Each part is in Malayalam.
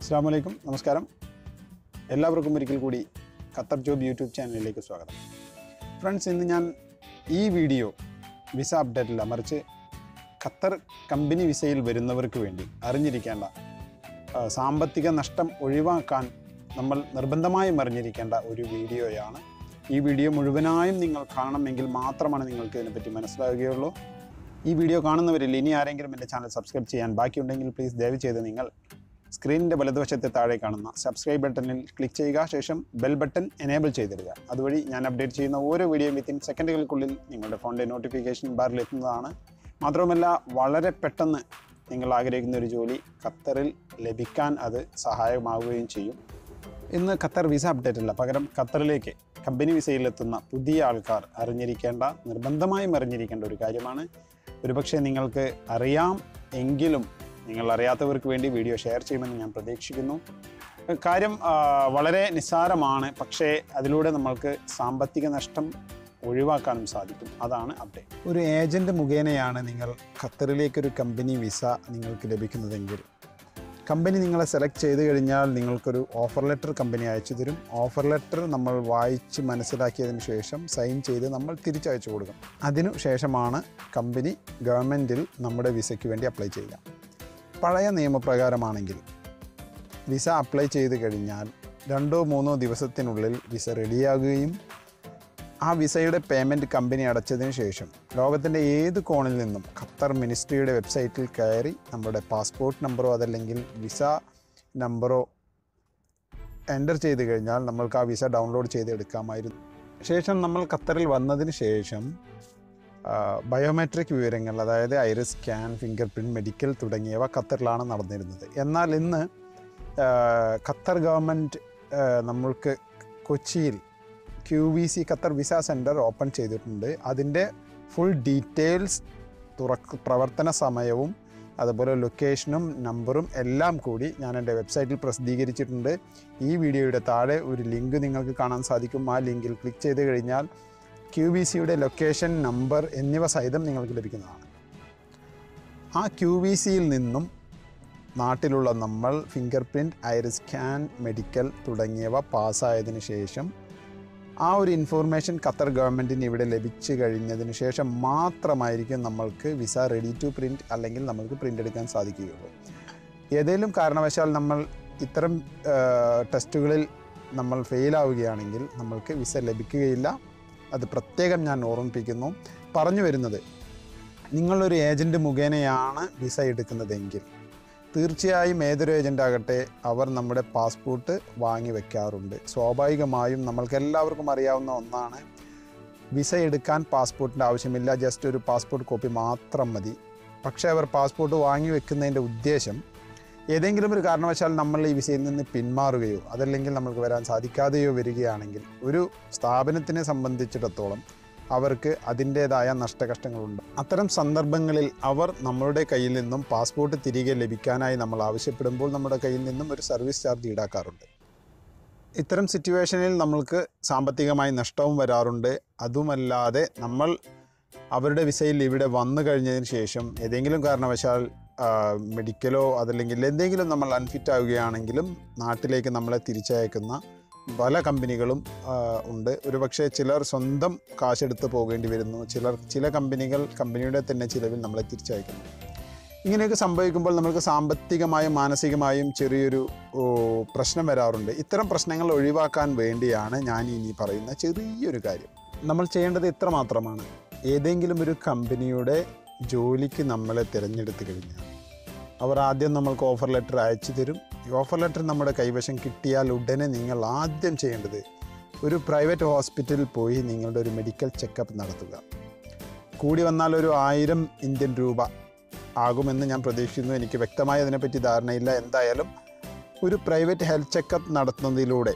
അസ്സലാമു അലൈക്കും, നമസ്കാരം. എല്ലാവർക്കും ഒരിക്കൽ കൂടി ഖത്തർ ജോബ് യൂട്യൂബ് ചാനലിലേക്ക് സ്വാഗതം. ഫ്രണ്ട്സ്, ഇന്ന് ഞാൻ ഈ വീഡിയോ വിസ അപ്ഡേറ്റ് അല്ല, മറിച്ച് ഖത്തർ കമ്പനി വിസയിൽ വരുന്നവർക്ക് വേണ്ടി അറിഞ്ഞിരിക്കേണ്ട സാമ്പത്തിക നഷ്ടം ഒഴിവാക്കാൻ നമ്മൾ നിർബന്ധമായും അറിഞ്ഞിരിക്കേണ്ട ഒരു വീഡിയോയാണ്. ഈ വീഡിയോ മുഴുവനായും നിങ്ങൾ കാണണമെങ്കിൽ മാത്രമാണ് നിങ്ങൾക്ക് ഇതിനെപ്പറ്റി മനസ്സിലാവുകയുള്ളൂ. ഈ വീഡിയോ കാണുന്നവരിൽ ഇനി ആരെങ്കിലും എൻ്റെ ചാനൽ സബ്സ്ക്രൈബ് ചെയ്യാൻ ബാക്കിയുണ്ടെങ്കിൽ പ്ലീസ് ദയവ് ചെയ്ത് നിങ്ങൾ സ്ക്രീനിൻ്റെ വലതുവശത്തെ താഴെ കാണുന്ന സബ്സ്ക്രൈബ് ബട്ടണിൽ ക്ലിക്ക് ചെയ്യുക. ശേഷം ബെൽ ബട്ടൺ എനേബിൾ ചെയ്തിടുക. അതുവഴി ഞാൻ അപ്ഡേറ്റ് ചെയ്യുന്ന ഓരോ വീഡിയോയും വിത്തിൻ സെക്കൻഡുകൾക്കുള്ളിൽ നിങ്ങളുടെ ഫോണിൻ്റെ നോട്ടിഫിക്കേഷൻ ബാറിൽ എത്തുന്നതാണ്. മാത്രമല്ല, വളരെ പെട്ടെന്ന് നിങ്ങൾ ആഗ്രഹിക്കുന്ന ഒരു ജോലി ഖത്തറിൽ ലഭിക്കാൻ അത് സഹായമാവുകയും ചെയ്യും. ഇന്ന് ഖത്തർ വിസ അപ്ഡേറ്റ് അല്ല, പകരം ഖത്തറിലേക്ക് കമ്പനി വിസയിലെത്തുന്ന പുതിയ ആൾക്കാർ അറിഞ്ഞിരിക്കേണ്ട, നിർബന്ധമായും അറിഞ്ഞിരിക്കേണ്ട ഒരു കാര്യമാണ്. ഒരുപക്ഷെ നിങ്ങൾക്ക് അറിയാം എങ്കിലും നിങ്ങൾ അറിയാത്തവർക്ക് വേണ്ടി വീഡിയോ ഷെയർ ചെയ്യുമെന്ന് ഞാൻ പ്രതീക്ഷിക്കുന്നു. കാര്യം വളരെ നിസ്സാരമാണ്, പക്ഷേ അതിലൂടെ നമ്മൾക്ക് സാമ്പത്തിക നഷ്ടം ഒഴിവാക്കാനും സാധിക്കും. അതാണ് അപ്ഡേറ്റ്. ഒരു ഏജൻറ്റ് മുഖേനയാണ് നിങ്ങൾ ഖത്തറിലേക്കൊരു കമ്പനി വിസ നിങ്ങൾക്ക് ലഭിക്കുന്നതെങ്കിൽ, കമ്പനി നിങ്ങളെ സെലക്ട് ചെയ്ത് കഴിഞ്ഞാൽ നിങ്ങൾക്കൊരു ഓഫർ ലെറ്റർ കമ്പനി അയച്ചു തരും. ഓഫർ ലെറ്റർ നമ്മൾ വായിച്ച് മനസ്സിലാക്കിയതിന് ശേഷം സൈൻ ചെയ്ത് നമ്മൾ തിരിച്ചയച്ചു കൊടുക്കും. അതിനു ശേഷമാണ് കമ്പനി ഗവൺമെൻറ്റിൽ നമ്മുടെ വിസയ്ക്ക് വേണ്ടി അപ്ലൈ ചെയ്യുക. പഴയ നിയമപ്രകാരമാണെങ്കിൽ വിസ അപ്ലൈ ചെയ്ത് കഴിഞ്ഞാൽ 2-3 ദിവസത്തിനുള്ളിൽ വിസ റെഡിയാകുകയും ആ വിസയുടെ പേയ്മെൻറ്റ് കമ്പനി അടച്ചതിന് ശേഷം ലോകത്തിൻ്റെ ഏത് കോണിൽ നിന്നും ഖത്തർ മിനിസ്ട്രിയുടെ വെബ്സൈറ്റിൽ കയറി നമ്മുടെ പാസ്പോർട്ട് നമ്പറോ അതല്ലെങ്കിൽ വിസ നമ്പറോ എൻ്റർ ചെയ്ത് കഴിഞ്ഞാൽ നമ്മൾക്ക് ആ വിസ ഡൗൺലോഡ് ചെയ്തെടുക്കാമായിരുന്നു. ശേഷം നമ്മൾ ഖത്തറിൽ വന്നതിന് ശേഷം ബയോമെട്രിക് വിവരങ്ങൾ, അതായത് iris scan, fingerprint, medical തുടങ്ങിയവ ഖത്തറിലാണ് നടന്നിരുന്നത്. എന്നാൽ ഇന്ന് ഖത്തർ ഗവൺമെൻറ് നമ്മൾക്ക് കൊച്ചിയിൽ QVC Qatar visa centre open ചെയ്തിട്ടുണ്ട്. അതിൻ്റെ ഫുൾ ഡീറ്റെയിൽസ്, പ്രവർത്തന സമയവും അതുപോലെ ലൊക്കേഷനും നമ്പറും എല്ലാം കൂടി ഞാൻ എൻ്റെ വെബ്സൈറ്റിൽ പ്രസിദ്ധീകരിച്ചിട്ടുണ്ട്. ഈ വീഡിയോയുടെ താഴെ ഒരു ലിങ്ക് നിങ്ങൾക്ക് കാണാൻ സാധിക്കും. ആ ലിങ്കിൽ ക്ലിക്ക് ചെയ്ത് കഴിഞ്ഞാൽ QVCയുടെ ലൊക്കേഷൻ, നമ്പർ എന്നിവ സഹിതം നിങ്ങൾക്ക് ലഭിക്കുന്നതാണ്. ആ QVCയിൽ നിന്നും നാട്ടിലുള്ള നമ്മൾ fingerprint, iris scan, medical തുടങ്ങിയവ പാസ്സായതിനു ശേഷം ആ ഒരു ഇൻഫോർമേഷൻ ഖത്തർ ഗവൺമെൻറ്റിന് ഇവിടെ ലഭിച്ചു കഴിഞ്ഞതിന് ശേഷം മാത്രമായിരിക്കും നമ്മൾക്ക് വിസ റെഡി ടു പ്രിൻറ്റ് അല്ലെങ്കിൽ നമ്മൾക്ക് പ്രിൻ്റ് എടുക്കാൻ സാധിക്കുകയുള്ളൂ. ഏതെങ്കിലും കാരണവശാൽ നമ്മൾ ഇത്തരം ടെസ്റ്റുകളിൽ നമ്മൾ ഫെയിലാവുകയാണെങ്കിൽ നമ്മൾക്ക് വിസ ലഭിക്കുകയില്ല. അത് പ്രത്യേകം ഞാൻ ഓർമ്മിപ്പിക്കുന്നു. പറഞ്ഞു വരുന്നത്, നിങ്ങളൊരു ഏജൻറ്റ് മുഖേനയാണ് വിസ എടുക്കുന്നതെങ്കിൽ തീർച്ചയായും ഏതൊരു ഏജൻ്റാകട്ടെ അവർ നമ്മുടെ പാസ്പോർട്ട് വാങ്ങി വയ്ക്കാറുണ്ട്. സ്വാഭാവികമായും നമ്മൾക്കെല്ലാവർക്കും അറിയാവുന്ന ഒന്നാണ്, വിസ എടുക്കാൻ പാസ്പോർട്ടിൻ്റെ ആവശ്യമില്ല, ജസ്റ്റ് ഒരു പാസ്പോർട്ട് കോപ്പി മാത്രം മതി. പക്ഷേ അവർ പാസ്പോർട്ട് വാങ്ങി വെക്കുന്നതിൻ്റെ ഉദ്ദേശം ഏതെങ്കിലും ഒരു കാരണവശാൽ നമ്മൾ ഈ വിസയിൽ നിന്ന് പിന്മാറുകയോ അതല്ലെങ്കിൽ നമ്മൾക്ക് വരാൻ സാധിക്കാതെയോ വരികയാണെങ്കിൽ ഒരു സ്ഥാപനത്തിനെ സംബന്ധിച്ചിടത്തോളം അവർക്ക് അതിൻ്റേതായ നഷ്ടകഷ്ടങ്ങളുണ്ട്. അത്തരം സന്ദർഭങ്ങളിൽ അവർ നമ്മളുടെ കയ്യിൽ നിന്നും പാസ്പോർട്ട് തിരികെ ലഭിക്കാനായി നമ്മൾ ആവശ്യപ്പെടുമ്പോൾ നമ്മുടെ കയ്യിൽ നിന്നും ഒരു സർവീസ് ചാർജ് ഈടാക്കാറുണ്ട്. ഇത്തരം സിറ്റുവേഷനിൽ നമ്മൾക്ക് സാമ്പത്തികമായി നഷ്ടവും വരാറുണ്ട്. അതുമല്ലാതെ നമ്മൾ അവരുടെ വിസയിൽ ഇവിടെ വന്നു കഴിഞ്ഞതിന് ശേഷം ഏതെങ്കിലും കാരണവശാൽ മെഡിക്കലോ അതല്ലെങ്കിൽ എന്തെങ്കിലും നമ്മൾ അൺഫിറ്റ് ആവുകയാണെങ്കിലും നാട്ടിലേക്ക് നമ്മളെ തിരിച്ചയക്കുന്ന പല കമ്പനികളും ഉണ്ട്. ഒരുപക്ഷെ ചിലർ സ്വന്തം കാശെടുത്ത് പോകേണ്ടി വരുന്നു, ചില കമ്പനിയുടെ തന്നെ ചിലവിൽ നമ്മളെ തിരിച്ചയക്കുന്നു. ഇങ്ങനെയൊക്കെ സംഭവിക്കുമ്പോൾ നമുക്ക് സാമ്പത്തികമായും മാനസികമായും ചെറിയൊരു പ്രശ്നം വരാറുണ്ട്. ഇത്തരം പ്രശ്നങ്ങൾ ഒഴിവാക്കാൻ വേണ്ടിയാണ് ഞാൻ ഇനി പറയുന്ന ചെറിയൊരു കാര്യം. നമ്മൾ ചെയ്യേണ്ടത് ഇത്ര മാത്രമാണ്. ഏതെങ്കിലും ഒരു കമ്പനിയുടെ ജോലിക്ക് നമ്മളെ തിരഞ്ഞെടുത്ത് കഴിഞ്ഞാൽ അവർ ആദ്യം നമ്മൾക്ക് ഓഫർ ലെറ്റർ അയച്ചു തരും. ഈ ഓഫർ ലെറ്റർ നമ്മുടെ കൈവശം കിട്ടിയാൽ ഉടനെ നിങ്ങൾ ആദ്യം ചെയ്യേണ്ടത് ഒരു പ്രൈവറ്റ് ഹോസ്പിറ്റലിൽ പോയി നിങ്ങളുടെ ഒരു മെഡിക്കൽ ചെക്കപ്പ് നടത്തുക. കൂടി വന്നാൽ ഒരു 1000 ഇന്ത്യൻ രൂപ ആകുമെന്ന് ഞാൻ പ്രതീക്ഷിക്കുന്നു. എനിക്ക് വ്യക്തമായി അതിനെപ്പറ്റി ധാരണയില്ല. എന്തായാലും ഒരു പ്രൈവറ്റ് ഹെൽത്ത് ചെക്കപ്പ് നടത്തുന്നതിലൂടെ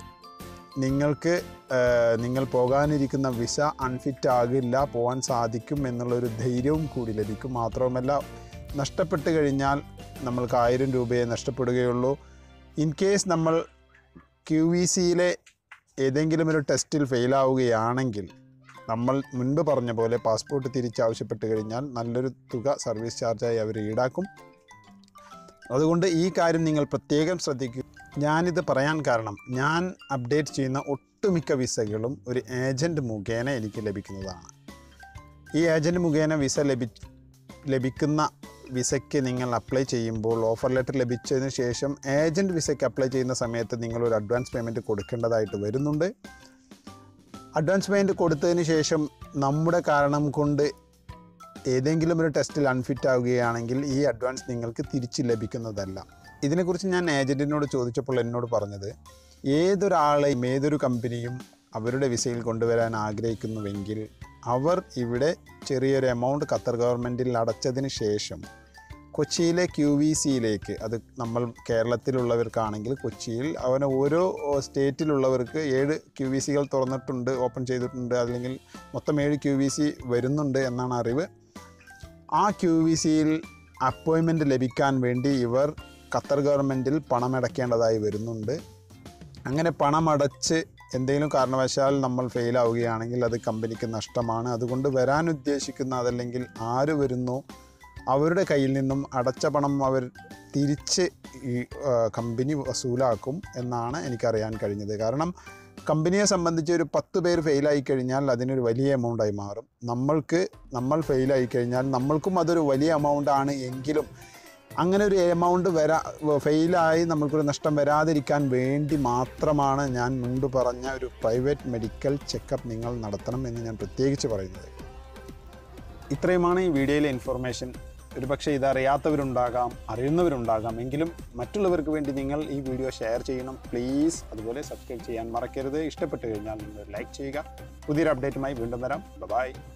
നിങ്ങൾ പോകാനിരിക്കുന്ന വിസ അൺഫിറ്റ് ആകില്ല, പോകാൻ സാധിക്കും എന്നുള്ളൊരു ധൈര്യവും കൂടി ലഭിക്കും. മാത്രവുമല്ല, നഷ്ടപ്പെട്ട് കഴിഞ്ഞാൽ നമ്മൾക്ക് 1000 രൂപയെ നഷ്ടപ്പെടുകയുള്ളൂ. ഇൻ കേസ് നമ്മൾ QVCയിലെ ഏതെങ്കിലും ഒരു ടെസ്റ്റിൽ ഫെയിലാവുകയാണെങ്കിൽ നമ്മൾ മുൻപ് പറഞ്ഞ പോലെ പാസ്പോർട്ട് തിരിച്ചാവശ്യപ്പെട്ട് കഴിഞ്ഞാൽ നല്ലൊരു തുക സർവീസ് ചാർജായി അവർ ഈടാക്കും. അതുകൊണ്ട് ഈ കാര്യം നിങ്ങൾ പ്രത്യേകം ശ്രദ്ധിക്കുക. ഞാനിത് പറയാൻ കാരണം ഞാൻ അപ്ഡേറ്റ് ചെയ്യുന്ന ഒട്ടുമിക്ക വിസകളും ഒരു ഏജൻറ്റ് മുഖേന എനിക്ക് ലഭിക്കുന്നതാണ്. ഈ ഏജൻറ്റ് മുഖേന വിസ ലഭിക്കുന്ന വിസയ്ക്ക് നിങ്ങൾ അപ്ലൈ ചെയ്യുമ്പോൾ ഓഫർ ലെറ്റർ ലഭിച്ചതിന് ശേഷം ഏജൻറ്റ് വിസയ്ക്ക് അപ്ലൈ ചെയ്യുന്ന സമയത്ത് നിങ്ങളൊരു അഡ്വാൻസ് പേയ്മെൻറ്റ് കൊടുക്കേണ്ടതായിട്ട് വരുന്നുണ്ട്. അഡ്വാൻസ് പേയ്മെൻറ്റ് കൊടുത്തതിന് ശേഷം നമ്മുടെ കാരണം കൊണ്ട് ഏതെങ്കിലും ഒരു ടെസ്റ്റിൽ അൺഫിറ്റ് ആവുകയാണെങ്കിൽ ഈ അഡ്വാൻസ് നിങ്ങൾക്ക് തിരിച്ച് ലഭിക്കുന്നതല്ല. ഇതിനെക്കുറിച്ച് ഞാൻ ഏജൻറ്റിനോട് ചോദിച്ചപ്പോൾ എന്നോട് പറഞ്ഞത്, ഏതൊരാളെയും ഏതൊരു കമ്പനിയും അവരുടെ വിസയിൽ കൊണ്ടുവരാൻ ആഗ്രഹിക്കുന്നുവെങ്കിൽ അവർ ഇവിടെ ചെറിയൊരു എമൗണ്ട് ഖത്തർ ഗവൺമെൻറ്റിൽ അടച്ചതിന് ശേഷം കൊച്ചിയിലെ QVCയിലേക്ക്, അത് നമ്മൾ കേരളത്തിലുള്ളവർക്കാണെങ്കിൽ കൊച്ചിയിൽ അവന് ഓരോ സ്റ്റേറ്റിലുള്ളവർക്ക് 7 QVCകൾ തുറന്നിട്ടുണ്ട്, ഓപ്പൺ ചെയ്തിട്ടുണ്ട്, അല്ലെങ്കിൽ മൊത്തം 7 QVC വരുന്നുണ്ട് എന്നാണ് അറിവ്. ആ QVCയിൽ അപ്പോയിൻമെൻറ്റ് ലഭിക്കാൻ വേണ്ടി ഇവർ ഖത്തർ ഗവൺമെൻറ്റിൽ പണമടയ്ക്കേണ്ടതായി വരുന്നുണ്ട്. അങ്ങനെ പണമടച്ച് എന്തെങ്കിലും കാരണവശാൽ നമ്മൾ ഫെയിലാവുകയാണെങ്കിൽ അത് കമ്പനിക്ക് നഷ്ടമാണ്. അതുകൊണ്ട് വരാൻ ഉദ്ദേശിക്കുന്ന, അതല്ലെങ്കിൽ ആര് വരുന്നു അവരുടെ കയ്യിൽ നിന്നും അടച്ച പണം അവർ തിരിച്ച് ഈ കമ്പനി വസൂലാക്കും എന്നാണ് എനിക്കറിയാൻ കഴിഞ്ഞത്. കാരണം കമ്പനിയെ സംബന്ധിച്ച് ഒരു 10 പേര് ഫെയിലായി കഴിഞ്ഞാൽ അതിനൊരു വലിയ എമൗണ്ടായി മാറും. നമ്മൾ ഫെയിലായി കഴിഞ്ഞാൽ നമ്മൾക്കും അതൊരു വലിയ എമൗണ്ടാണ്. എങ്കിലും അങ്ങനെ ഒരു എമൗണ്ട് ഫെയിലായി നമ്മൾക്കൊരു നഷ്ടം വരാതിരിക്കാൻ വേണ്ടി മാത്രമാണ് ഞാൻ മുൻപ് പറഞ്ഞ ഒരു പ്രൈവറ്റ് മെഡിക്കൽ ചെക്കപ്പ് നിങ്ങൾ നടത്തണം എന്ന് ഞാൻ പ്രത്യേകിച്ച് പറയുന്നത്. ഇത്രയുമാണ് ഈ വീഡിയോയിലെ ഇൻഫർമേഷൻ. ഒരുപക്ഷെ ഇതറിയാത്തവരുണ്ടാകാം, അറിയുന്നവരുണ്ടാകാം. എങ്കിലും മറ്റുള്ളവർക്ക് വേണ്ടി നിങ്ങൾ ഈ വീഡിയോ ഷെയർ ചെയ്യണം പ്ലീസ്. അതുപോലെ സബ്സ്ക്രൈബ് ചെയ്യാൻ മറക്കരുത്. ഇഷ്ടപ്പെട്ട് കഴിഞ്ഞാൽ നിങ്ങൾ ലൈക്ക് ചെയ്യുക. പുതിയൊരു അപ്ഡേറ്റുമായി വീണ്ടും വരാം. ബൈ.